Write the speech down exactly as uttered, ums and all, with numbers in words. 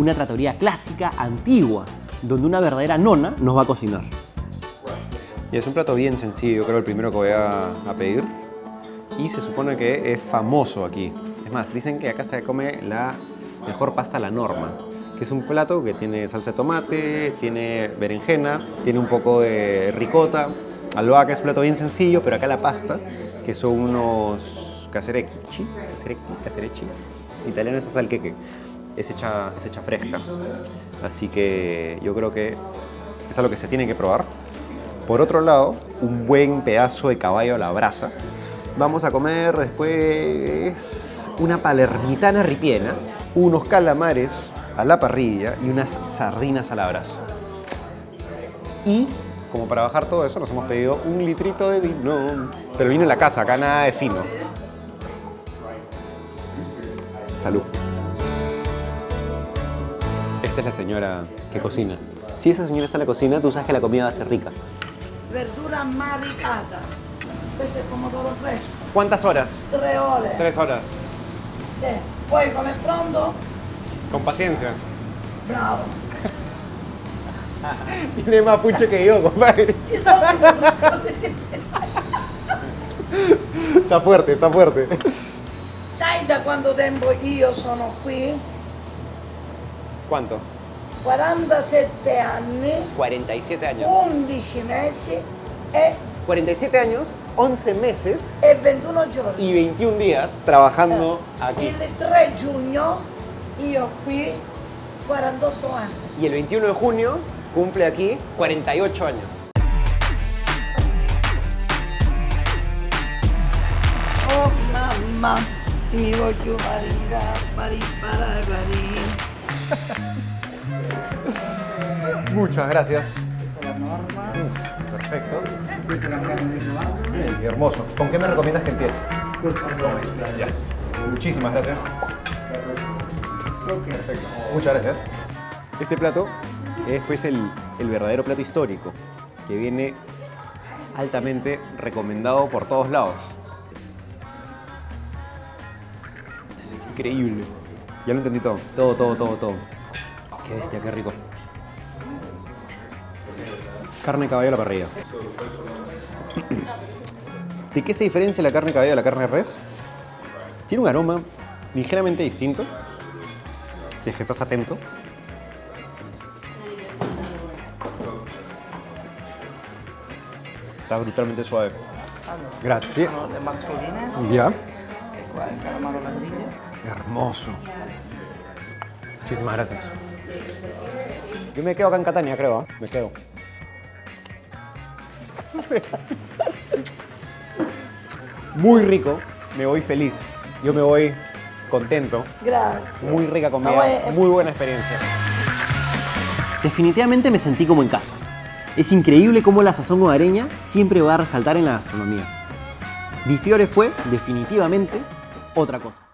una trattoria clásica, antigua, donde una verdadera nona nos va a cocinar. Y es un plato bien sencillo, creo el primero que voy a, a pedir. Y se supone que es famoso aquí. Es más, dicen que acá se come la mejor pasta a la norma, que es un plato que tiene salsa de tomate, tiene berenjena, tiene un poco de ricota, albahaca. Es un plato bien sencillo, pero acá la pasta, que son unos caserecci, caserecci, caserecci, italiano es al queque, es hecha, es hecha fresca. Así que yo creo que es algo que se tiene que probar. Por otro lado, un buen pedazo de caballo a la brasa. Vamos a comer después una palermitana ripiena, unos calamares a la parrilla y unas sardinas a la brasa. Y como para bajar todo eso, nos hemos pedido un litrito de vino. Pero vino en la casa, acá nada de fino. Salud. Esta es la señora que cocina. Si esa señora está en la cocina, tú sabes que la comida va a ser rica. Verdura maricata. Questo è pomodoro fresco. ¿Cuántas horas? Tre ore. Tres horas. Sì. Poi come pronto? Con paciencia. Bravo. Tiene más puche que yo, compadre. Ci sono i Está fuerte, está fuerte. Sai da quanto tempo io sono qui? ¿Cuánto? quarantasette anni, cuarenta y siete años. undici mesi e, cuarenta y siete años, once meses e ventuno giorni. y veintiún días trabajando aquí. Il tre giugno io qui quarantotto anni. Y el veintiuno de junio cumple aquí cuarenta y ocho años. Oh mamma, mi voglio marire, marire, marire. Muchas gracias. Questa è la norma, Uf, perfecto. questa è la carne di cavallo, Bien, hermoso. ¿Con qué me recomiendas que empiece? questa è la questa. Ya. Muchísimas gracias. Ok. Perfecto. Muchas gracias. Este plato es pues el, el verdadero plato histórico, que viene altamente recomendado por todos lados. Es increíble. Ya lo entendí todo. Todo, todo, todo, todo. Qué bestia, qué rico. Carne de caballo a la parrilla. ¿De qué se diferencia la carne de caballo de la carne de res? Tiene un aroma ligeramente distinto, si es que estás atento. Está brutalmente suave. Gracias. Sono le mascoline, Ya. e qua il calamaro alla griglia. Hermoso. Muchísimas gracias. Yo me quedo acá en Catania, creo. ¿eh? Me quedo. Muy rico. Me voy feliz. Yo me voy contento. Grazie. Muy rica comida. No, eh, Muy buena experiencia. Definitivamente me sentí como en casa. Es increíble cómo la sazón hogareña siempre va a resaltar en la gastronomía. Di Fiore fue definitivamente otra cosa.